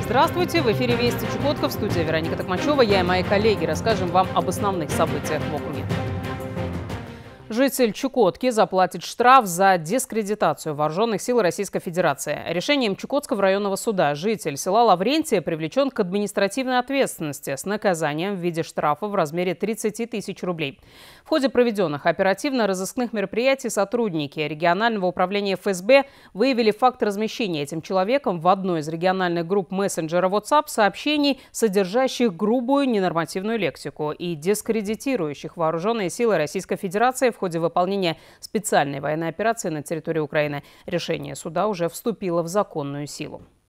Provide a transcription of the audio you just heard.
Здравствуйте! В эфире «Вести Чукотка», в студии Вероника Токмачева. Я и мои коллеги расскажем вам об основных событиях в округе. Житель Чукотки заплатит штраф за дискредитацию вооруженных сил Российской Федерации. Решением Чукотского районного суда житель села Лаврентия привлечен к административной ответственности с наказанием в виде штрафа в размере 30 тысяч рублей. В ходе проведенных оперативно-розыскных мероприятий сотрудники регионального управления ФСБ выявили факт размещения этим человеком в одной из региональных групп мессенджера WhatsApp сообщений, содержащих грубую ненормативную лексику и дискредитирующих вооруженные силы Российской Федерации в ходе выполнения специальной военной операции на территории Украины. Решение суда уже вступило в законную силу.